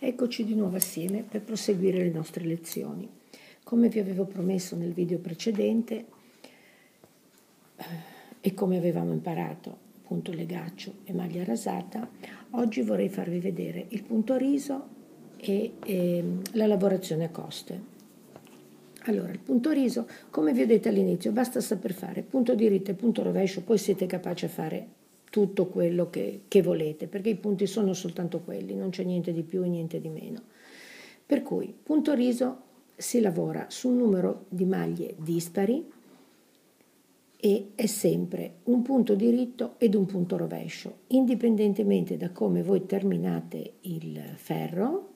Eccoci di nuovo assieme per proseguire le nostre lezioni. Come vi avevo promesso nel video precedente e come avevamo imparato punto legaccio e maglia rasata, oggi vorrei farvi vedere il punto riso e la lavorazione a coste. Allora, il punto riso, come vi ho detto all'inizio, basta saper fare punto diritto e punto rovescio, poi siete capaci a fare tutto quello che volete, perché i punti sono soltanto quelli, non c'è niente di più e niente di meno. Per cui, punto riso si lavora su un numero di maglie dispari e è sempre un punto diritto ed un punto rovescio, indipendentemente da come voi terminate il ferro,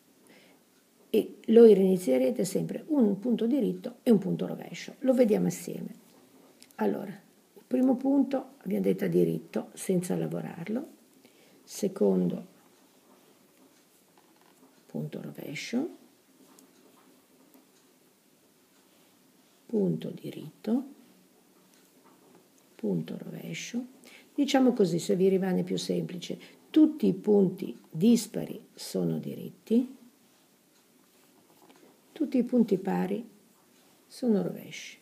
e lo inizierete sempre un punto diritto e un punto rovescio. Lo vediamo assieme. Allora, il primo punto abbiamo detto a diritto senza lavorarlo, secondo punto rovescio, punto diritto, punto rovescio. Diciamo così, se vi rimane più semplice, tutti i punti dispari sono diritti, tutti i punti pari sono rovesci.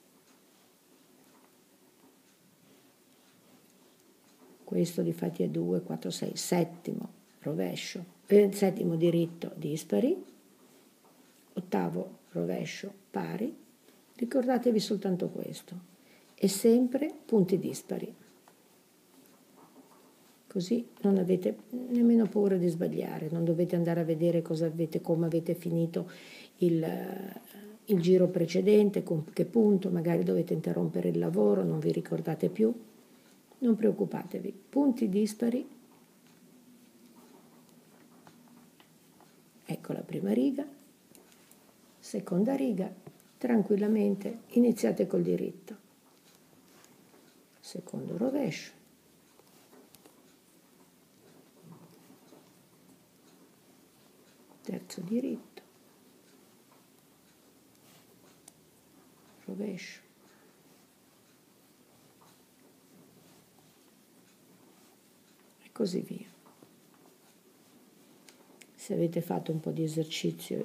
Questo difatti è 2, 4, 6, settimo rovescio, settimo diritto dispari, ottavo rovescio pari, ricordatevi soltanto questo, e sempre punti dispari. Così non avete nemmeno paura di sbagliare, non dovete andare a vedere cosa avete, come avete finito il giro precedente, con che punto, magari dovete interrompere il lavoro, non vi ricordate più. Non preoccupatevi, punti dispari. Ecco la prima riga, seconda riga, tranquillamente iniziate col diritto. Secondo rovescio. Terzo diritto, rovescio, e così via. Se avete fatto un po' di esercizio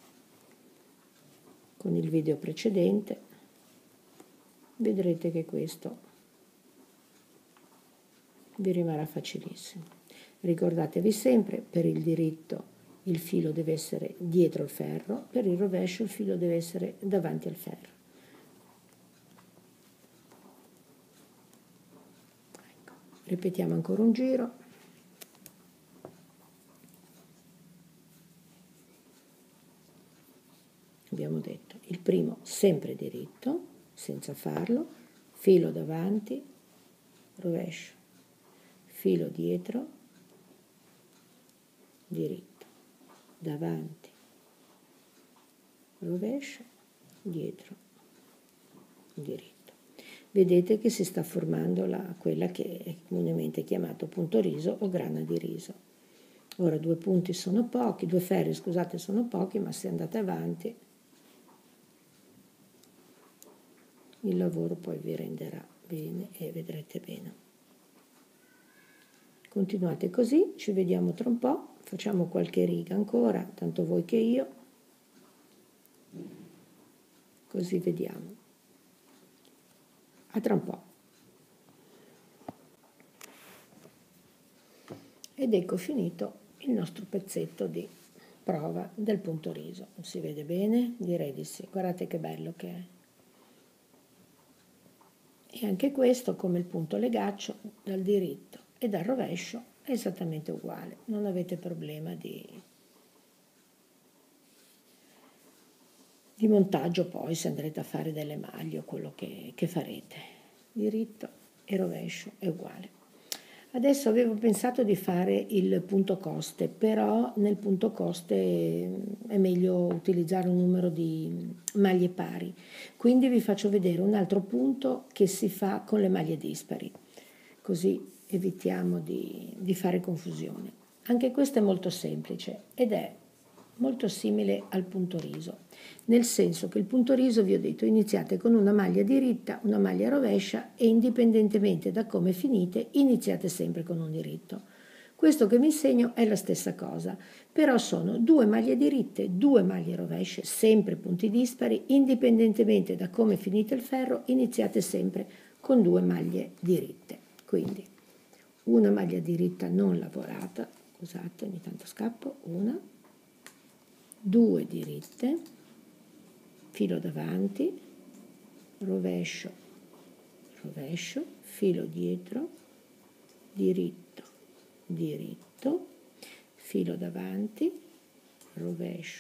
con il video precedente, vedrete che questo vi rimarrà facilissimo. Ricordatevi sempre, per il diritto il filo deve essere dietro il ferro, per il rovescio il filo deve essere davanti al ferro. Ecco, ripetiamo ancora un giro. Abbiamo detto il primo sempre diritto, senza farlo, filo davanti, rovescio, filo dietro, diritto, davanti, rovescio, dietro, diritto. Vedete che si sta formando quella che è comunemente chiamato punto riso o grana di riso. Ora due punti sono pochi, due ferri scusate sono pochi, ma se andate avanti il lavoro poi vi renderà bene e vedrete bene. Continuate così, ci vediamo tra un po', facciamo qualche riga ancora, tanto voi che io, così vediamo. A tra un po'. Ed ecco finito il nostro pezzetto di prova del punto riso. Si vede bene? Direi di sì. Guardate che bello che è. E anche questo, come il punto legaccio, dal diritto e dal rovescio è esattamente uguale. Non avete problema di montaggio poi se andrete a fare delle maglie o quello che farete. Diritto e rovescio è uguale. Adesso avevo pensato di fare il punto coste, però nel punto coste è meglio utilizzare un numero di maglie pari. Quindi vi faccio vedere un altro punto che si fa con le maglie dispari, così evitiamo di fare confusione. Anche questo è molto semplice ed è molto simile al punto riso, nel senso che il punto riso, vi ho detto, iniziate con una maglia diritta, una maglia rovescia e indipendentemente da come finite iniziate sempre con un diritto. Questo che vi insegno è la stessa cosa, però sono 2 maglie diritte, 2 maglie rovesce, sempre punti dispari, indipendentemente da come finite il ferro, iniziate sempre con 2 maglie diritte. Quindi una maglia diritta non lavorata, scusate, ogni tanto scappo, una, 2 diritte, filo davanti, rovescio, rovescio, filo dietro, diritto, diritto, filo davanti, rovescio,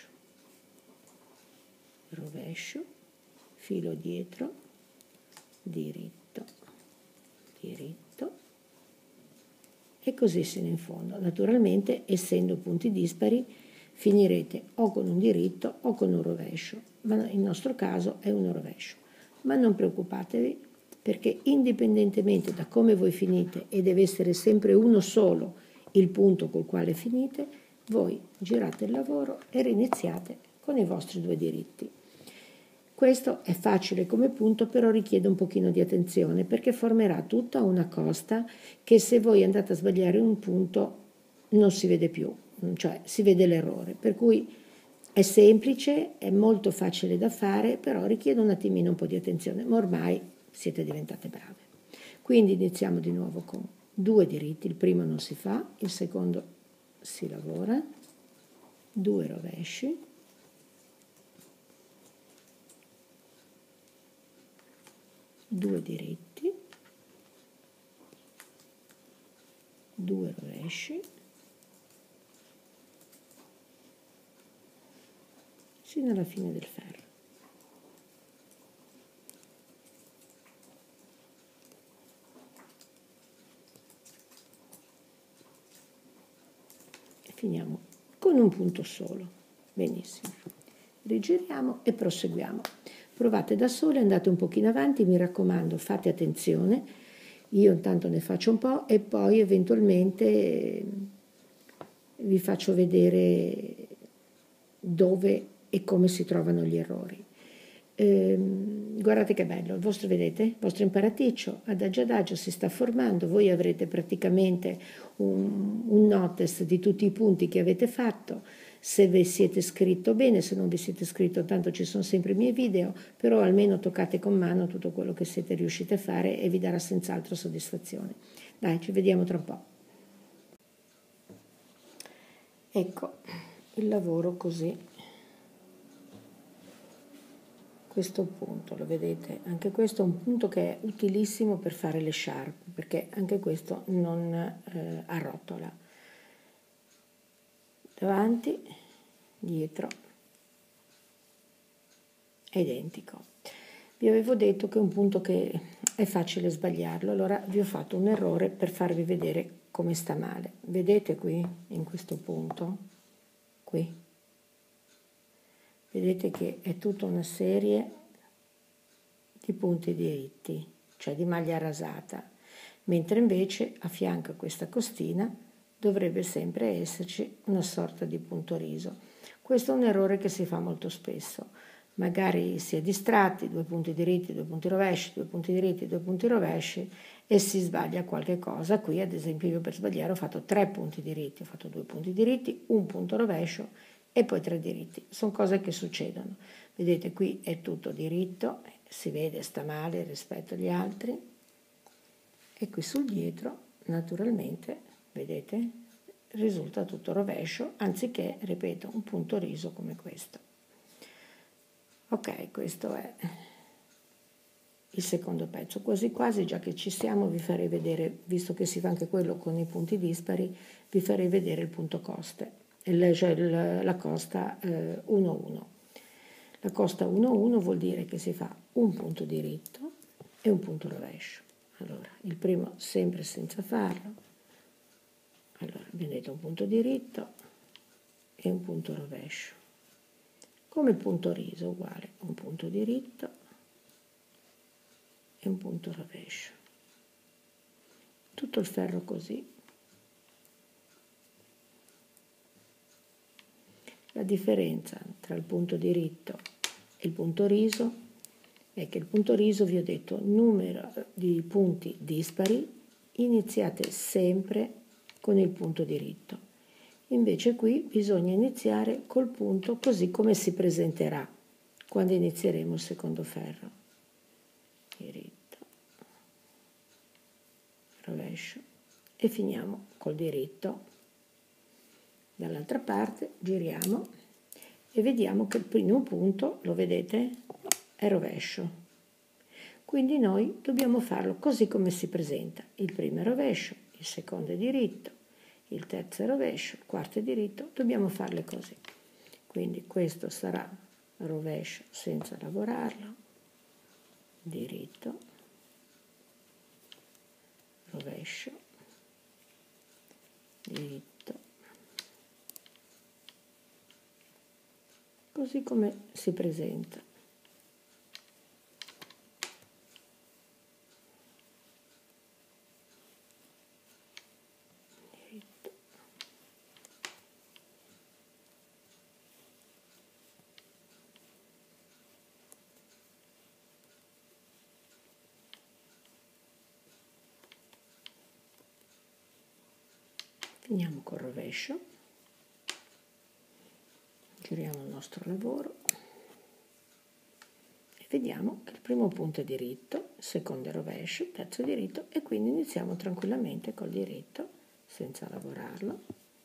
rovescio, filo dietro, diritto, diritto e così sino in fondo. Naturalmente, essendo punti dispari, finirete o con un diritto o con un rovescio, ma nel nostro caso è un rovescio. Ma non preoccupatevi, perché indipendentemente da come voi finite, e deve essere sempre uno solo il punto col quale finite, voi girate il lavoro e riniziate con i vostri 2 diritti. Questo è facile come punto, però richiede un pochino di attenzione, perché formerà tutta una costa che se voi andate a sbagliare un punto non si vede più, cioè si vede l'errore. Per cui è semplice, è molto facile da fare, però richiede un attimino un po' di attenzione, ma ormai siete diventate brave. Quindi iniziamo di nuovo con 2 diritti, il primo non si fa, il secondo si lavora, 2 rovesci, 2 diritti, 2 rovesci, sino alla fine del ferro. E finiamo con un punto solo. Benissimo. Rigiriamo e proseguiamo. Provate da sole, andate un pochino avanti, mi raccomando, fate attenzione. Io intanto ne faccio un po' e poi eventualmente vi faccio vedere dove e come si trovano gli errori. Guardate che bello, il vostro, vedete, il vostro imparaticcio adagio adagio si sta formando, voi avrete praticamente un notice di tutti i punti che avete fatto, se vi siete scritto bene, se non vi siete scritto tanto ci sono sempre i miei video, però almeno toccate con mano tutto quello che siete riusciti a fare e vi darà senz'altro soddisfazione. Dai, ci vediamo tra un po'. Ecco il lavoro così. Questo punto, lo vedete? Anche questo è un punto che è utilissimo per fare le sciarpe, perché anche questo non arrotola. Davanti, dietro, è identico. Vi avevo detto che è un punto che è facile sbagliarlo, allora vi ho fatto un errore per farvi vedere come sta male. Vedete qui, in questo punto? Qui. Vedete che è tutta una serie di punti diritti, cioè di maglia rasata, mentre invece a fianco a questa costina dovrebbe sempre esserci una sorta di punto riso. Questo è un errore che si fa molto spesso. Magari si è distratti, 2 punti diritti, 2 punti rovesci, 2 punti diritti, 2 punti rovesci e si sbaglia qualche cosa. Qui ad esempio io per sbagliare ho fatto 3 punti diritti, ho fatto 2 punti diritti, un punto rovescio e poi 3 diritti. Sono cose che succedono. Vedete qui è tutto diritto, si vede sta male rispetto agli altri e qui sul dietro naturalmente, vedete, risulta tutto rovescio anziché, ripeto, un punto riso come questo. Ok, questo è il secondo pezzo. Quasi quasi, già che ci siamo, vi farei vedere, visto che si fa anche quello con i punti dispari, vi farei vedere il punto coste, cioè la costa 1-1. La costa 1-1 vuol dire che si fa un punto diritto e un punto rovescio. Allora, il primo sempre senza farlo. Allora, vedete un punto diritto e un punto rovescio. Come il punto riso, uguale, un punto diritto e un punto rovescio. Tutto il ferro così. La differenza tra il punto diritto e il punto riso è che il punto riso, vi ho detto, numero di punti dispari, iniziate sempre con il punto diritto. Invece qui bisogna iniziare col punto così come si presenterà quando inizieremo il secondo ferro. Diritto, rovescio e finiamo col diritto. Dall'altra parte giriamo e vediamo che il primo punto, lo vedete, è rovescio. Quindi noi dobbiamo farlo così come si presenta. Il primo è rovescio, il secondo è diritto, il terzo è rovescio, il quarto è diritto, dobbiamo farle così. Quindi questo sarà rovescio senza lavorarlo, diritto, rovescio, diritto, così come si presenta. Diritto. Finiamo col rovescio, giriamo il nostro lavoro e vediamo che il primo punto è diritto, il secondo è rovescio, il terzo è diritto e quindi iniziamo tranquillamente col diritto senza lavorarlo.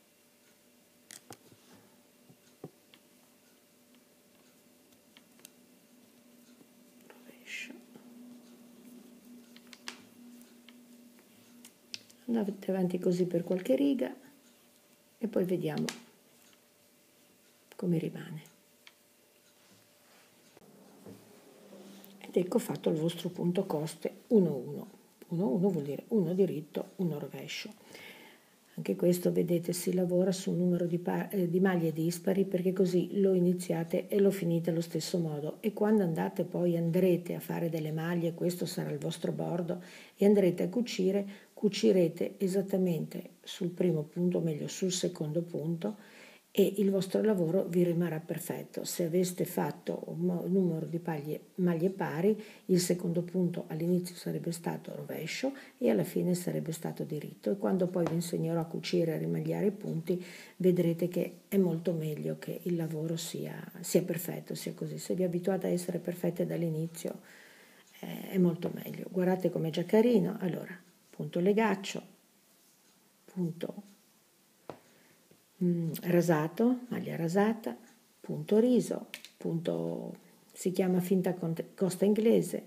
Rovescio. Andate avanti così per qualche riga e poi vediamo come rimane. Ed ecco fatto il vostro punto coste 1-1. 1-1 vuol dire uno diritto, uno rovescio. Anche questo, vedete, si lavora su un numero di maglie dispari perché così lo iniziate e lo finite allo stesso modo. E quando andrete a fare delle maglie, questo sarà il vostro bordo, e andrete a cucire, cucirete esattamente sul primo punto, o meglio sul secondo punto, e il vostro lavoro vi rimarrà perfetto. Se aveste fatto un numero di maglie pari, il secondo punto all'inizio sarebbe stato rovescio e alla fine sarebbe stato diritto. E quando poi vi insegnerò a cucire e a rimagliare i punti, vedrete che è molto meglio che il lavoro sia perfetto, sia così. Se vi abituate a essere perfette dall'inizio, è molto meglio. Guardate com'è già carino. Allora, punto legaccio, punto rasato, maglia rasata, punto riso, punto si chiama finta costa inglese,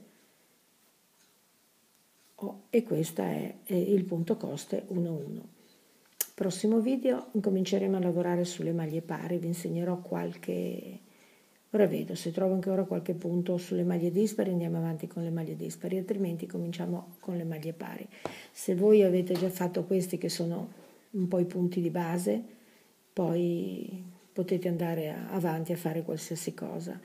e questo è il punto coste 1-1. Prossimo video incominceremo a lavorare sulle maglie pari, vi insegnerò ora vedo se trovo ancora qualche punto sulle maglie dispari, andiamo avanti con le maglie dispari, altrimenti cominciamo con le maglie pari. Se voi avete già fatto questi che sono un po' i punti di base, poi potete andare avanti a fare qualsiasi cosa.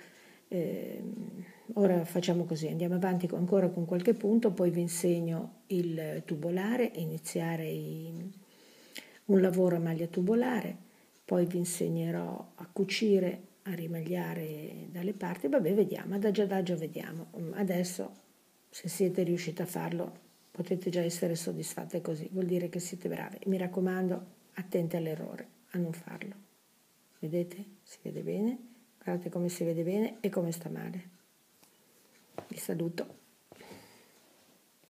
Ora facciamo così, andiamo avanti ancora con qualche punto, poi vi insegno il tubolare, iniziare un lavoro a maglia tubolare, poi vi insegnerò a cucire, a rimagliare dalle parti, vabbè vediamo, adagio adagio vediamo. Adesso se siete riusciti a farlo potete già essere soddisfatte così, vuol dire che siete brave. Mi raccomando, attenti all'errore, a non farlo. Vedete? Si vede bene? Guardate come si vede bene e come sta male. Vi saluto.